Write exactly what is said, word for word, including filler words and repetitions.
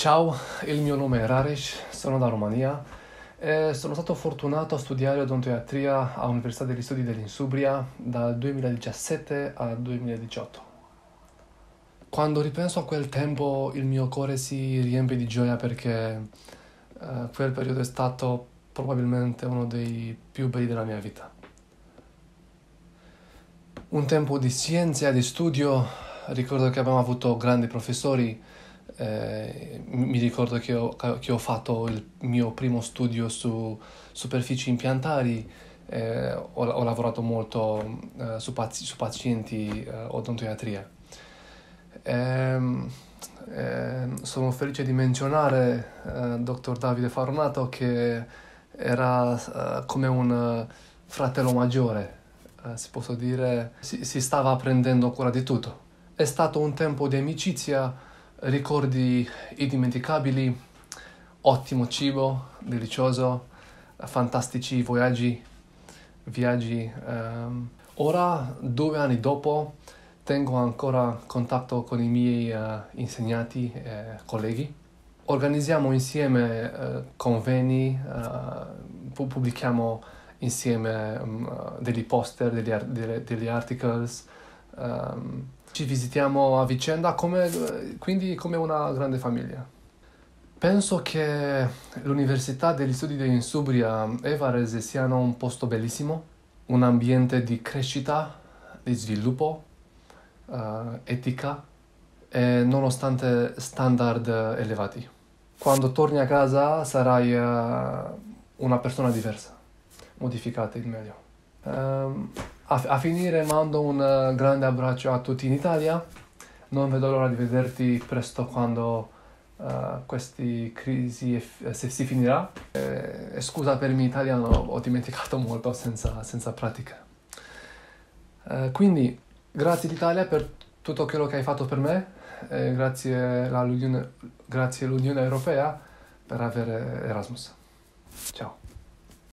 Ciao, il mio nome è Raresh, sono da Romania e sono stato fortunato a studiare odontoiatria all'Università degli Studi dell'Insubria dal duemiladiciassette al duemiladiciotto. Quando ripenso a quel tempo il mio cuore si riempie di gioia perché eh, quel periodo è stato probabilmente uno dei più belli della mia vita. Un tempo di scienza e di studio, ricordo che abbiamo avuto grandi professori. Eh, mi ricordo che ho, che ho fatto il mio primo studio su superfici impiantari, eh, ho, ho lavorato molto eh, su, pazi- su pazienti eh, odontoiatria. Ehm, ehm, sono felice di menzionare eh, dottor Davide Faronato che era eh, come un eh, fratello maggiore, eh, si posso dire, si, si stava prendendo cura di tutto. È stato un tempo di amicizia, ricordi indimenticabili, ottimo cibo, delizioso, fantastici viaggi, viaggi. ehm. Ora, due anni dopo, tengo ancora contatto con i miei eh, insegnanti e colleghi. Organizziamo insieme eh, convegni, eh, pu- pubblichiamo insieme mm, degli poster, degli, ar- delle- degli articles. ehm, Ci visitiamo a vicenda, come, quindi come una grande famiglia. Penso che l'Università degli Studi dell'Insubria e Varese siano un posto bellissimo, un ambiente di crescita, di sviluppo, eh, etica e nonostante standard elevati. Quando torni a casa sarai eh, una persona diversa, modificata in meglio. Ehm, a, a finire mando un eh, grande abbraccio a tutti in Italia. Non vedo l'ora di vederti presto quando uh, questa crisi eff- se si finirà. E, e scusa per il mio italiano, ho dimenticato molto senza, senza pratica. Eh, quindi, grazie l'Italia per tutto quello che hai fatto per me, e grazie all'Unione, grazie all'Unione Europea per avere Erasmus. Ciao.